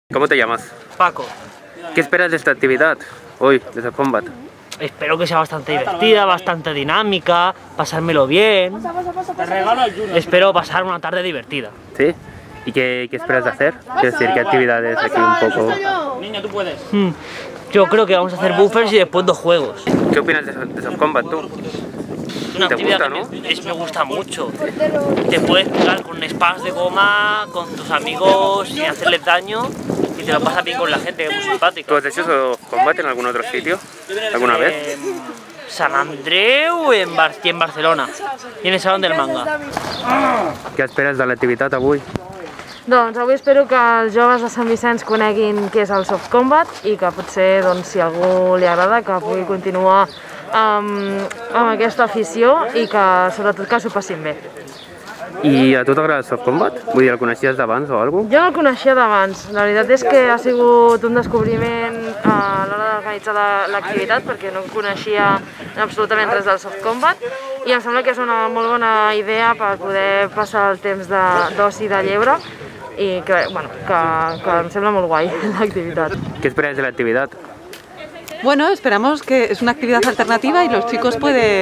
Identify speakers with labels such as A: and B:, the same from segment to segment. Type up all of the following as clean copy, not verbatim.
A: ¿Cómo te llamas?
B: Paco.
A: ¿Qué esperas de esta actividad hoy, de Soft Combat?
B: Espero que sea bastante divertida, bastante dinámica, pasármelo bien. Espero pasar una tarde divertida.
A: ¿Sí? ¿Y qué esperas de hacer? Quiero decir, ¿qué actividades aquí un poco?
B: Niño, tú puedes. Yo creo que vamos a hacer buffers y después 2 juegos.
A: ¿Qué opinas de Soft Combat tú?
B: Una
A: ¿Te
B: actividad
A: gusta,
B: que me gusta mucho. Te puedes pegar con spas de goma, con tus amigos sin hacerles daño y te lo pasas bien con la gente, que es muy simpática.
A: ¿Tú has hecho Soft Combat en algún otro sitio? ¿Alguna vez?
B: San Andreu y en Barcelona, i en el Salón del Manga.
A: Què esperes de l'activitat avui?
C: Doncs avui espero que els joves de Sant Vicenç coneguin què és el Soft Combat i que potser, doncs, si a algú li agrada, que pugui continuar amb aquesta afició i que, sobretot, que s'ho passin bé.
A: I a tu t'agrada el Soft Combat? Vull dir, el coneixies d'abans o alguna cosa?
C: Jo no el coneixia d'abans. La veritat és que ha sigut un descobriment a l'hora d'organitzar l'activitat perquè no coneixia absolutament res del Soft Combat i em sembla que és una molt bona idea per poder passar el temps d'oci de lleure i que em sembla molt guai l'activitat.
A: ¿Qué esperas de la actividad?
D: Bueno, esperamos que es una actividad alternativa y los chicos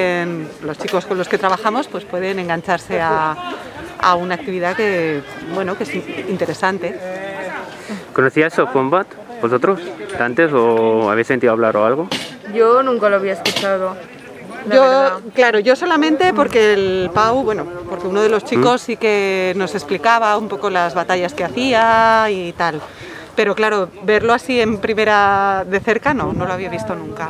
D: con los que trabajamos pues pueden engancharse a una actividad que, bueno, que es interesante.
A: ¿Conocías Soft Combat vosotros antes o habéis sentido hablar o algo?
C: Yo nunca lo había escuchado.
D: Yo solamente porque el Pau, bueno, porque uno de los chicos sí que nos explicaba un poco las batallas que hacía y tal. Pero claro, verlo así en primera de cerca no lo había visto nunca.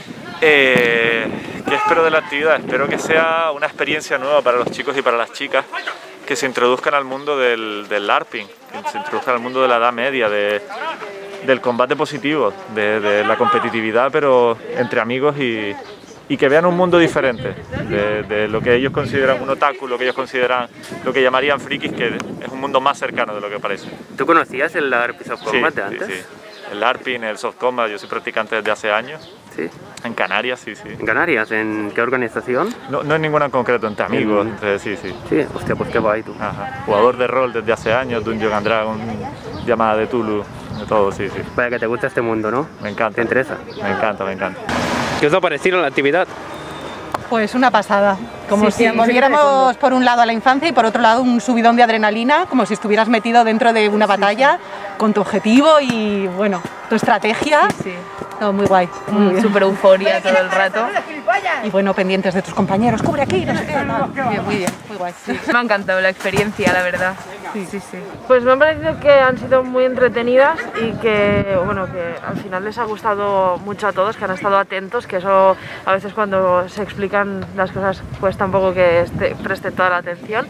E: ¿Qué espero de la actividad? Espero que sea una experiencia nueva para los chicos y para las chicas, que se introduzcan al mundo del LARPing, que se introduzcan al mundo de la Edad Media, del combate positivo, de la competitividad, pero entre amigos y que vean un mundo diferente de lo que ellos consideran un otaku, lo que ellos consideran, lo que llamarían frikis, que es un mundo más cercano de lo que parece.
A: ¿Tú conocías el LARP y Soft Combat de antes?
E: Sí. El LARPing, el Soft Combat, yo soy practicante desde hace años.
A: Sí.
E: En Canarias, sí.
A: ¿En Canarias? ¿En qué organización?
E: No en ninguna en concreto, entre amigos, sí.
A: Sí, hostia, pues qué guay tú.
E: Ajá. Jugador de rol desde hace años, Dungeons and Dragons, llamada de Tulu, de todo, sí.
A: Vaya que te gusta este mundo, ¿no?
E: Me encanta.
A: ¿Te interesa?
E: Me encanta.
A: ¿Qué os ha parecido la actividad?
D: Pues una pasada, como si volviéramos por un lado a la infancia y por otro lado un subidón de adrenalina, como si estuvieras metido dentro de una batalla con tu objetivo y bueno, tu estrategia. No, muy guay.
C: Súper euforia todo el rato.
D: Y bueno, pendientes de tus compañeros, cubre aquí, no sé qué. Muy bien, muy guay.
C: Me ha encantado la experiencia, la verdad. Sí. Pues me ha parecido que han sido muy entretenidas y que, bueno, que al final les ha gustado mucho a todos, que han estado atentos, que eso a veces cuando se explican las cosas cuesta un poco que presten toda la atención.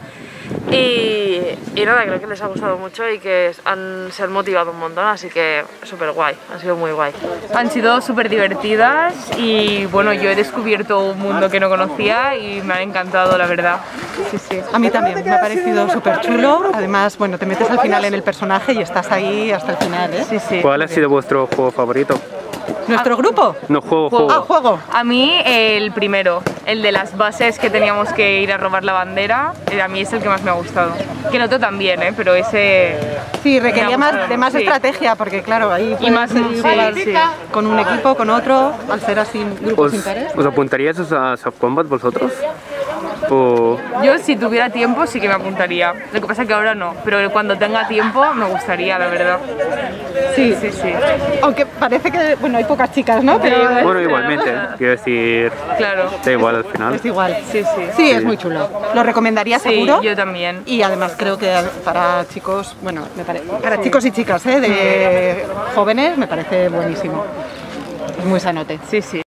C: Y nada, creo que les ha gustado mucho y que se han motivado un montón, así que súper guay, ha sido muy guay.
F: Han sido súper divertidas y bueno, yo he descubierto un mundo que no conocía y me ha encantado, la verdad. Sí.
D: A mí también, me ha parecido súper chulo, además, bueno, te metes al final en el personaje y estás ahí hasta el final, ¿eh?
F: Sí.
A: ¿Cuál ha sido vuestro juego favorito?
D: ¿Nuestro grupo?
A: No, juego.
D: Ah, juego.
F: A mí el primero, el de las bases que teníamos que ir a robar la bandera, a mí es el que más me ha gustado. Que el otro también, pero ese...
D: Sí, requería más estrategia, porque claro, ahí puedes jugar con un equipo, con otro, al ser así grupos impares.
A: ¿Os apuntaríais a Soft Combat vosotros?
F: Yo si tuviera tiempo sí que me apuntaría, lo que pasa es que ahora no, pero cuando tenga tiempo me gustaría, la verdad. Sí.
D: Aunque parece que, bueno, hay pocas chicas, ¿no? Pero,
A: bueno, igualmente, quiero decir,
F: claro.
A: Da igual al final.
D: Es igual.
F: Sí,
D: es muy chulo. Lo recomendaría seguro.
F: Sí, yo también.
D: Y además creo que para chicos, bueno, para chicos y chicas, de jóvenes, me parece buenísimo. Es muy sanote.
F: Sí.